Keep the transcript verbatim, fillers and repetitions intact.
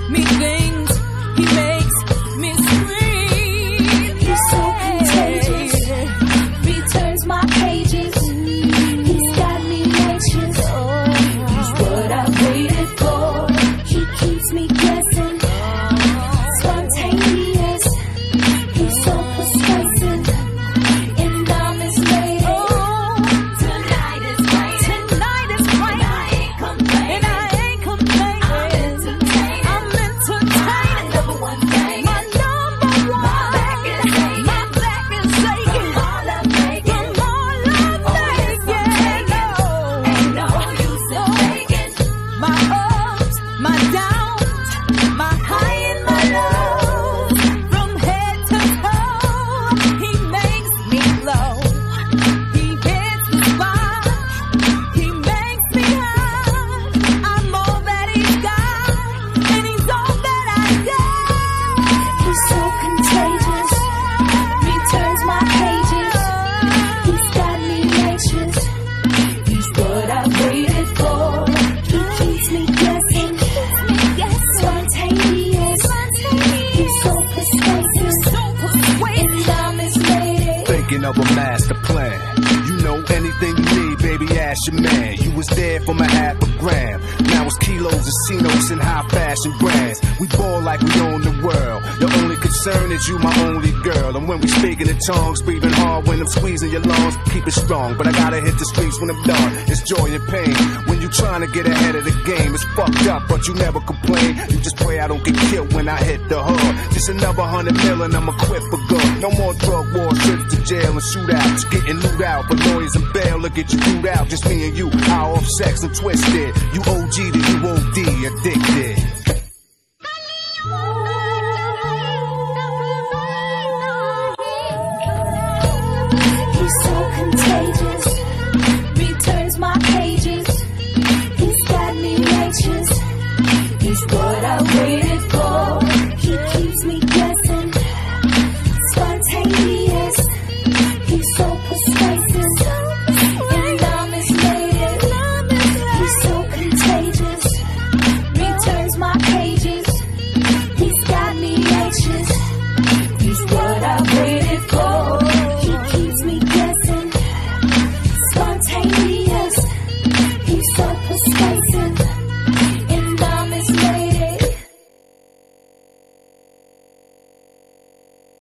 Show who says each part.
Speaker 1: me things, he makes me scream. He's so contagious, returns my pages. He's got me anxious. He's what I waited for. He keeps me guessing. Spontaneous, he's so persuasive, and I'm his lady. Oh, tonight is right, tonight is right. And I ain't complaining, and I ain't complaining. I'm entertaining, I'm entertaining. My number one thing, my number one. My back is aching, my back is aching. From all I'm making, from all I'm making. No, ain't no use in faking. My ups, my downs, my high and my lows. From head to toe, he makes me glow. He hits the spot, he makes me high. I'm all that he's got, and he's all that I got. He's so contagious, returns my pages. He's got me anxious. He's what I waited for. He keeps me guessing. Spontaneous, he's so persuasive, and I'm his lady.
Speaker 2: Thinking of a master plan. You know anything you need, baby, ask your man. You was there for my half a gram. Now it's kilos of C-notes and high fashion brands. We ball like we own the world. Your only concern is you, my only girl. And when we speaking in tongues, breathing hard when I'm squeezing your lungs, keep it strong. But I gotta hit the streets when I'm done. It's joy and pain. When you trying to get ahead of the game, it's fucked up, but you never complain. You just pray I don't get killed when I hit the hood. Just another hundred million, I'm equipped for good. No more drug wars, trips to jail and shootouts. Getting loot out, but lawyers and bail will get you through out. Just me and you, high off sex and twisted. You O G to you O D, addicted.